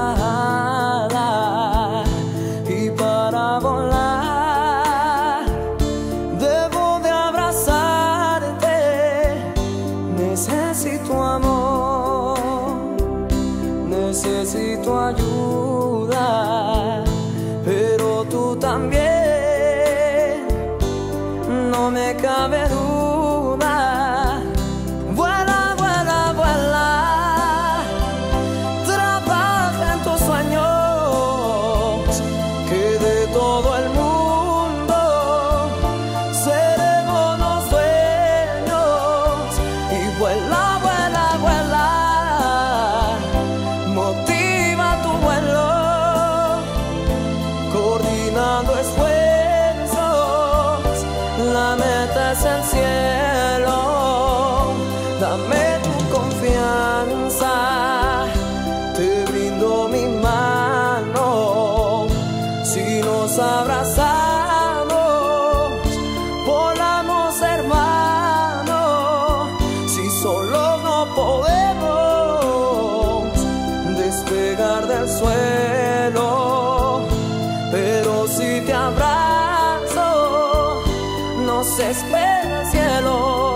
alas y para volar debo de abrazarte. Necesito amor, necesito ayuda, pero tú también, no me cabe duda. Vuela, vuela, vuela, trabaja en tus sueños, que de todo el mundo seremos los dueños. Y vuela, vuela, vuela, motiva tu vuelo, coordinando esfuerzos, la meta es el cielo. Dame tu confianza, te brindo mi mano. Si nos abrazamos, volamos hermanos. Si solos no podemos despegar del suelo, pero si te abrazo, nos espera el cielo.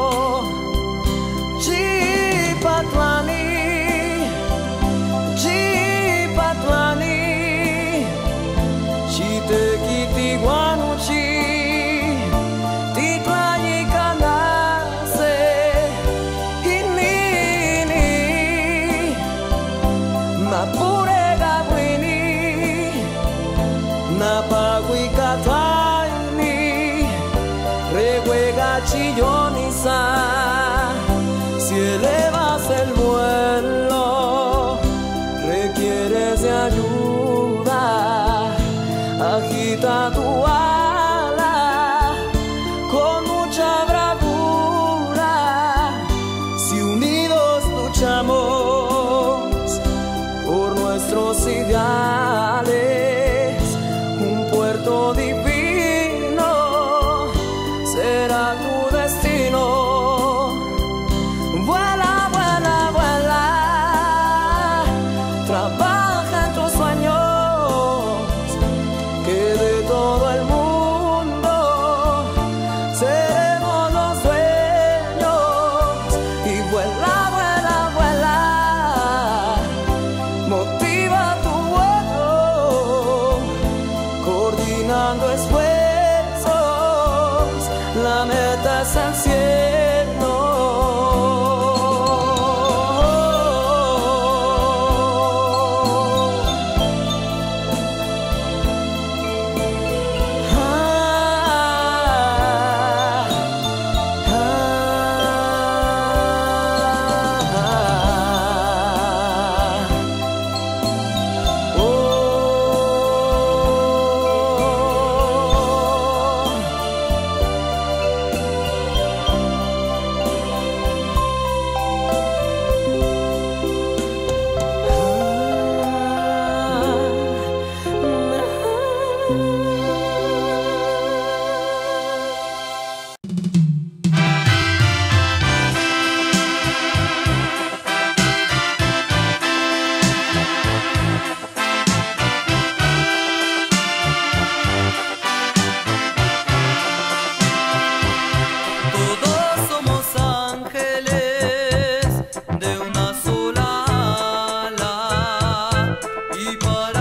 Chipatlani, Chipatlani, Chitequitiguanuchi, Titlayicanase, Inini, Mapuregabuini, Napaguicatlaini, Reguega chilloniza. Si elevas el vuelo, requieres de ayuda. Agita tu ala con mucha bravura. Si unidos luchamos por nuestros ideales, un puerto divino será tu destino. Vuela, vuela, vuela, trabaja en tus sueños, que de todo el mundo seremos los dueños. Y vuela, vuela, vuela, motiva tu vuelo, coordinando esfuerzos, la meta es el cielo. Y para